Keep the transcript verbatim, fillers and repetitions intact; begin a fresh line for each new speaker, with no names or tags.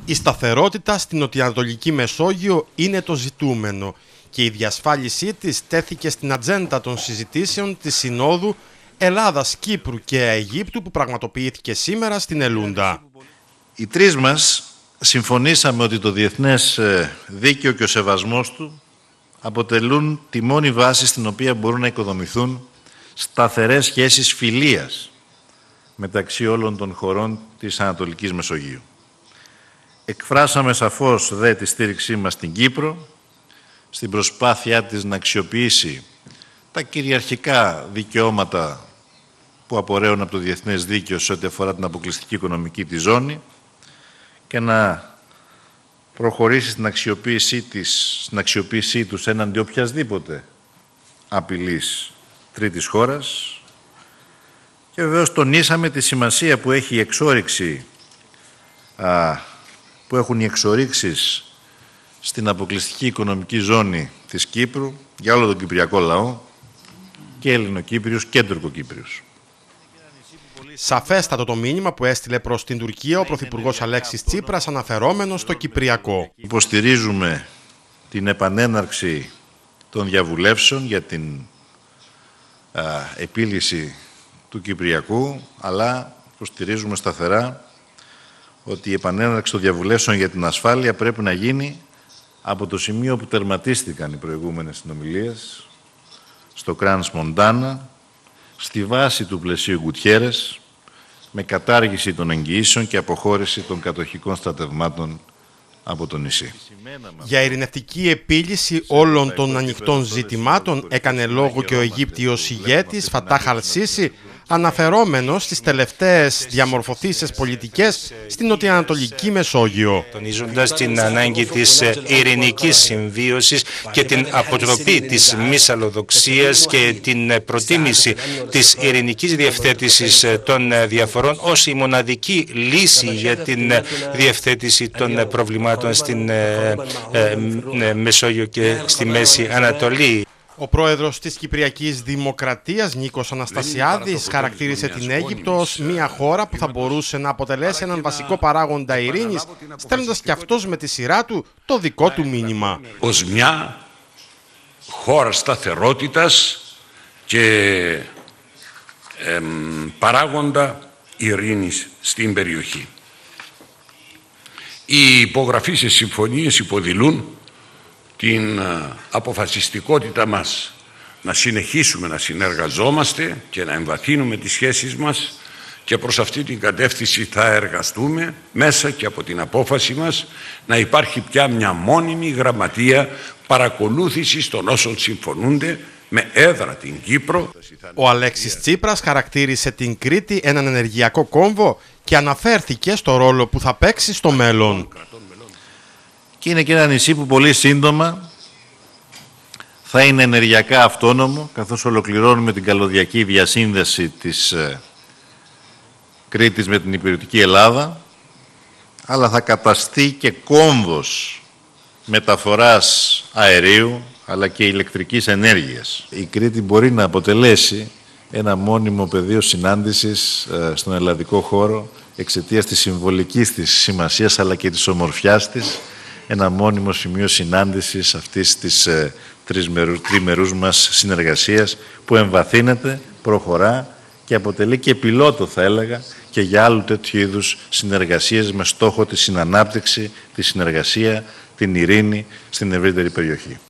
Η σταθερότητα στην νοτιοανατολική Μεσόγειο είναι το ζητούμενο και η διασφάλισή της τέθηκε στην ατζέντα των συζητήσεων της Συνόδου Ελλάδας, Κύπρου και Αιγύπτου που πραγματοποιήθηκε σήμερα στην Ελούντα.
Οι τρεις μας συμφωνήσαμε ότι το διεθνές δίκαιο και ο σεβασμός του αποτελούν τη μόνη βάση στην οποία μπορούν να οικοδομηθούν σταθερές σχέσεις φιλίας μεταξύ όλων των χωρών της Ανατολικής Μεσογείου. Εκφράσαμε σαφώς δε τη στήριξή μας στην Κύπρο, στην προσπάθειά της να αξιοποιήσει τα κυριαρχικά δικαιώματα που απορρέουν από το διεθνές δίκαιο σε ό,τι αφορά την αποκλειστική οικονομική της ζώνη και να προχωρήσει στην αξιοποίησή, της, στην αξιοποίησή τους έναντι οποιασδήποτε απειλής τρίτης χώρας. Και βεβαίως τονίσαμε τη σημασία που έχει η εξόρυξη, α, που έχουν οι εξορίξεις στην αποκλειστική οικονομική ζώνη της Κύπρου για όλο τον κυπριακό λαό και Ελληνοκύπριους και Τουρκοκύπριους.
Σαφέστατο το μήνυμα που έστειλε προς την Τουρκία ο Πρωθυπουργός Αλέξης Τσίπρας αναφερόμενος στο Κυπριακό.
Υποστηρίζουμε την επανέναρξη των διαβουλεύσεων για την α, επίλυση του Κυπριακού, αλλά υποστηρίζουμε σταθερά ότι η επανέναρξη των διαβουλεύσεων για την ασφάλεια πρέπει να γίνει από το σημείο που τερματίστηκαν οι προηγούμενες συνομιλίες, στο Κράνς Μοντάνα, στη βάση του πλαισίου Γκουτιέρες, με κατάργηση των εγγυήσεων και αποχώρηση των κατοχικών στρατευμάτων από το νησί.
Για ειρηνευτική επίλυση όλων των ανοιχτών ζητημάτων έκανε λόγο και ο Αιγύπτιος ηγέτης Φατάχ Αλ-Σίσι, αναφερόμενος στις τελευταίες διαμορφωθήσεις πολιτικές στην νοτιοανατολική Μεσόγειο.
Τονίζοντας την ανάγκη της ειρηνικής συμβίωσης και την αποτροπή της μυσαλλοδοξίας και την προτίμηση της ειρηνικής διευθέτησης των διαφορών ως η μοναδική λύση για την διευθέτηση των προβλημάτων στην Μεσόγειο και στη Μέση Ανατολή.
Ο πρόεδρος της Κυπριακής Δημοκρατίας, Νίκος Αναστασιάδης, χαρακτήρισε την Αίγυπτο ως μια χώρα που θα μπορούσε να αποτελέσει έναν βασικό παράγοντα ειρήνης, στέλνοντας και αυτός με τη σειρά του το δικό του μήνυμα.
Ως μια χώρα σταθερότητας και εμ, παράγοντα ειρήνης στην περιοχή. Οι υπογραφείς σε συμφωνίες υποδηλούν την αποφασιστικότητα μας να συνεχίσουμε να συνεργαζόμαστε και να εμβαθύνουμε τις σχέσεις μας και προς αυτή την κατεύθυνση θα εργαστούμε μέσα και από την απόφαση μας να υπάρχει πια μια μόνιμη γραμματεία παρακολούθησης των όσων συμφωνούνται με έδρα την Κύπρο.
Ο Αλέξης Τσίπρας χαρακτήρισε την Κρήτη έναν ενεργειακό κόμβο και αναφέρθηκε στο ρόλο που θα παίξει στο μέλλον.
Και είναι και ένα νησί που πολύ σύντομα θα είναι ενεργειακά αυτόνομο, καθώς ολοκληρώνουμε την καλωδιακή διασύνδεση της ε, Κρήτης με την υπηρετική Ελλάδα, αλλά θα καταστεί και κόμβος μεταφοράς αερίου, αλλά και ηλεκτρικής ενέργειας. Η Κρήτη μπορεί να αποτελέσει ένα μόνιμο πεδίο συνάντησης ε, στον ελλαδικό χώρο, εξαιτίας της συμβολικής της σημασίας, αλλά και της ομορφιάς της, ένα μόνιμο σημείο συνάντησης αυτής της ε, τριμερού, τριμερούς μας συνεργασίας που εμβαθύνεται, προχωρά και αποτελεί και πιλότο, θα έλεγα, και για άλλου τέτοιου είδους συνεργασίες με στόχο τη συνανάπτυξη, τη συνεργασία, την ειρήνη στην ευρύτερη περιοχή.